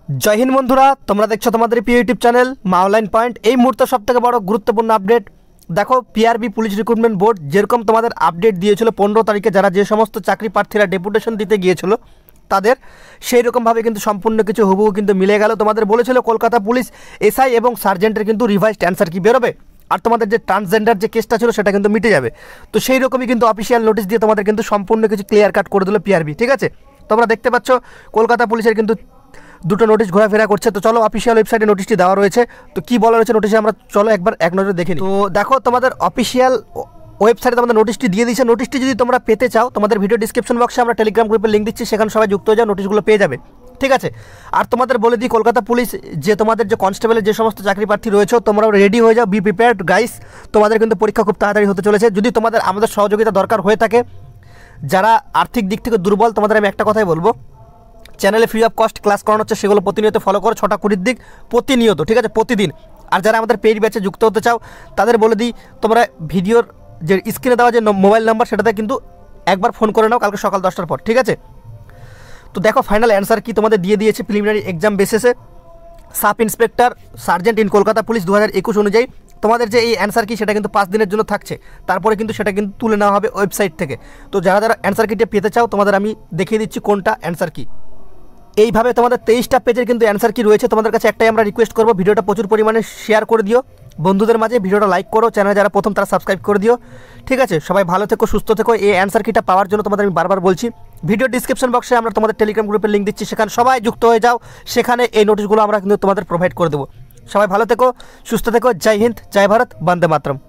जय हिंद बंधुरा তোমরা দেখছো তোমাদের প্রিয় YouTube channel Maa online point. এই মুহূর্তে সবথেকে বড় গুরুত্বপূর্ণ আপডেট দেখো, পিআরবি পুলিশ রিক্রুটমেন্ট বোর্ড যেরকম তোমাদের আপডেট দিয়েছিল 15 তারিখে, যারা যে সমস্ত চাকরি প্রার্থীরা ডেপুটেশন দিতে গিয়েছিল তাদের সেই রকমভাবে কিন্তু সম্পূর্ণ কিছু হুবহু কিন্তু মিলে গেল। তোমাদের বলেছিল কলকাতা পুলিশ এসআই এবং সার্জেন্টের কিন্তু রিভাইজড অ্যান্সার কি বেরোবে, আর তোমাদের যে ট্রান্সজেন্ডার যে কেসটা ছিল সেটা কিন্তু মিটে যাবে। তো সেই রকমই কিন্তু অফিসিয়াল নোটিশ দিয়ে তোমাদের কিন্তু সম্পূর্ণ কিছু ক্লিয়ার কাট করে দিল পিআরবি। ঠিক আছে, তোমরা দেখতে পাচ্ছ কলকাতা পুলিশের কিন্তু দুটো নোটিশ ঘোরাফেরা করছে। তো চলো অফিসিয়াল ওয়েবসাইটে নোটিশটি দেওয়া রয়েছে, তো কী বলা রয়েছে নোটিশে আমরা চলো একবার এক নজরে দেখে নিই। তো দেখো তোমাদের অফিসিয়াল ওয়েবসাইটে তোমাদের নোটিশটি দিয়ে দিয়েছে। নোটিশটি যদি তোমরা পেতে চাও তোমাদের ভিডিও ডিসক্রিপশন বক্সে আমরা টেলিগ্রাম গ্রুপের লিঙ্ক দিচ্ছি, সেখানে সবাই যুক্ত হয়ে যাও, নোটিশগুলো পেয়ে যাবে। ঠিক আছে, আর তোমাদের বলে দিই কলকাতা পুলিশ যে তোমাদের যে কনস্টেবলের যে সমস্ত চাকরি প্রার্থী রয়েছে তোমরাও রেডি হয়ে যাও, বি প্রিপেয়ার্ড গাইস। তোমাদের কিন্তু পরীক্ষা খুব তাড়াতাড়ি হতে চলেছে। যদি তোমাদের আমাদের সহযোগিতা দরকার হয়ে থাকে, যারা আর্থিক দিক থেকে দুর্বল, তোমাদের আমি একটা কথাই বলবো, চ্যানেলে ফ্রি অফ কস্ট ক্লাস করানো হচ্ছে, সেগুলো প্রতিনিয়ত ফলো করো 6টা 20 দিক প্রতিনিয়ত। ঠিক আছে, প্রতিদিন। আর যারা আমাদের পেইড ব্যাচে যুক্ত হতে চাও তাদের বলে দিই, তোমরা ভিডিওর যে স্ক্রিনে দেওয়া যে মোবাইল নাম্বার সেটাতে কিন্তু একবার ফোন করে নাও কালকে সকাল 10টার পর। ঠিক আছে, তো দেখো ফাইনাল অ্যান্সার কি তোমাদের দিয়ে দিয়েছে প্রিলিমিনারি এক্সাম বেসিসে। Sub inspector sergeant in Kolkata police 2021 অনুযায়ী তোমাদের যে এই অ্যান্সার কি সেটা কিন্তু 5 দিনের জন্য থাকছে, তারপরে কিন্তু সেটা কিন্তু তুলে নেওয়া হবে ওয়েবসাইট থেকে। তো যারা যারা অ্যান্সার কিটা পেতে চাও তোমাদের আমি দেখিয়ে দিচ্ছি কোনটা অ্যান্সার কি। এইভাবে তোমাদের 23টা পেজের কিন্তু অ্যান্সার কি রয়েছে। তোমাদের কাছে একটাই আমরা রিকোয়েস্ট করবো, ভিডিওটা প্রচুর পরিমাণে শেয়ার করে দিও বন্ধুদের মাঝে, ভিডিওটা লাইক করো, চ্যানেল যারা প্রথম তারা সাবস্ক্রাইব করে দিও। ঠিক আছে, সবাই ভালো থেকো, সুস্থ থেকো। এই অ্যান্সার কিটা পাওয়ার জন্য তোমাদের আমি বারবার বলছি, ভিডিও ডিসক্রিপশন বক্সে আমরা তোমাদের টেলিগ্রাম গ্রুপের লিঙ্ক দিচ্ছি, সেখানে সবাই যুক্ত হয়ে যাও, সেখানে এই নোটিশগুলো আমরা কিন্তু তোমাদের প্রোভাইড করে দেবো। সবাই ভালো থেকো, সুস্থ থেকো। জয় হিন্দ, জয় ভারত, বন্দে মাতরম।